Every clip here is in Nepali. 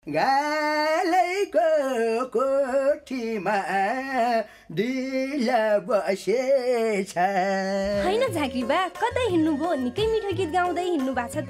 गालैको कोठीमा दिल बसेछ। हैन झाँक्री बा कतै हिँड्नु भो? निकै मिठो गीत गाउँदै हिँड्नु भएको छ त।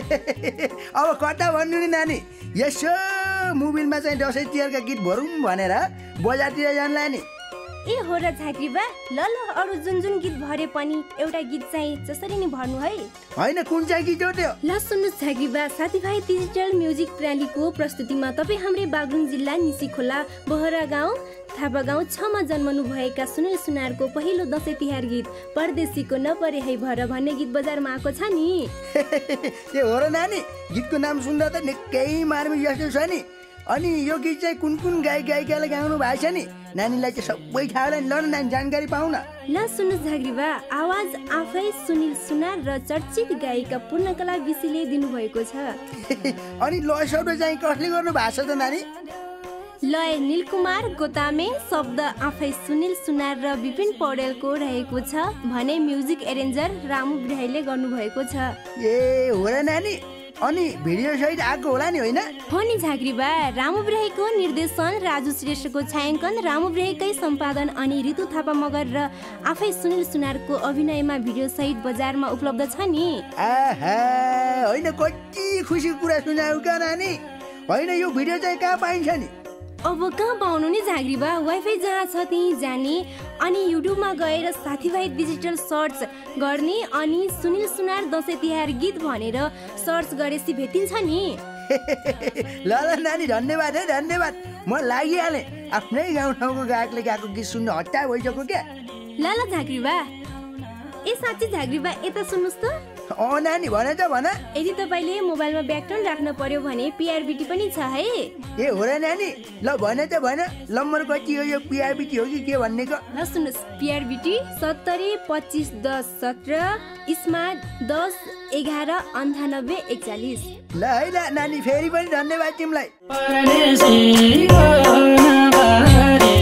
अब कता भन्नु नि नानी, यसो मोबाइलमा चाहिँ दसैँ तिहारका गीत भरौँ भनेर बजारतिर जानला नि। ए हो र झाँक्री बा, ल अरू जुन गीत भरे पनि एउटा गीत चाहिँ जसरी नि भर्नु है। हैन कुन चाहिँ गीत हो त्यो? ल सुन्नुहोस् झाँक्री बा, साथीभाइ डिजिटल म्युजिक प्रणालीको प्रस्तुतिमा तपाईँ हाम्रै बागलुङ जिल्ला निसीखोला बोहरा गाउँ थापा गाउँ 6 मा जन्मनु भएका सुनिल सुनारको पहिलो दसैँ तिहार गीत परदेशीको नपरे है भर भन्ने गीत बजारमा आएको छ नि। त्यो हो र नानी, गीतको नाम सुन्दा त निकै मार्मिक जस्तो छ नि। अनि यो गीत चाहिँ कुन गायिकाले गाउनु भएको छ नि? नानीलाई चाहिँ सबै थाहा होला नि। ल नानी जानकारी पाउन। ल सुन्नुहोस् झाँक्री बा, आवाज आफै सुनिल सुनार र चर्चित गायिका पूर्णकला विशीले दिनुभएको छ। अनि लय शब्द चाहिँ कसले गर्नु भएको छ त नानी? लय नीलकुमार गोतामे, शब्द आफै सुनिल सुनार र विपिन पौडेलको रहेको छ भने म्युजिक एरेन्जर रामु बिराईले गर्नुभएको छ। ए हो र नानी, अनि भिडियो सहित आएको होला नि होइन? हो नि झाँक्री बा, रामु बिराईको निर्देशन, राजु श्रेष्ठको छायाङ्कन, रामु बिराईकै सम्पादन अनि ऋतु थापा मगर र आफै सुनिल सुनारको अभिनयमा भिडियो सहित बजारमा उपलब्ध छ नि। आहा, होइन कति खुसीको कुरा सुनाऊ क्या नानी। होइन यो भिडियो चाहिँ कहाँ पाइन्छ नि? अब कहाँ पाउनु नि झाँक्री बा, वाइफाई जहाँ छ त्यहीँ जाने अनि युट्युबमा गएर साथीभाइ डिजिटल सर्च गर्ने अनि सुनिल सुनार दसैँ तिहार गीत भनेर सर्च गरेपछि भेटिन्छ नि। ल नानी, धन्यवाद है धन्यवाद। म लागिहालेँ, आफ्नै गाउँठाउँको गायकले गाएको गीत सुन्न हट्टा भइसक्यो क्या। ल झाँक्री बा, ए साँच्ची झाँक्री बा यता सुन्नुहोस् त। नानी भन त भन। यदि तपाईँले मोबाइलमा ब्याकटोन राख्न पर्यो भने पिआरबिटी पनि छ है। ए हो र नानी, ल भन त भन, नम्बर कति हो यो? पिआरबिटी हो कि के भन्ने को? ल सुन्नुहोस्, पिआरबिटी 70 25 10 17 स्मार्ट 10 11 98 41। ल है ल नानी, फेरि पनि धन्यवाद तिमीलाई।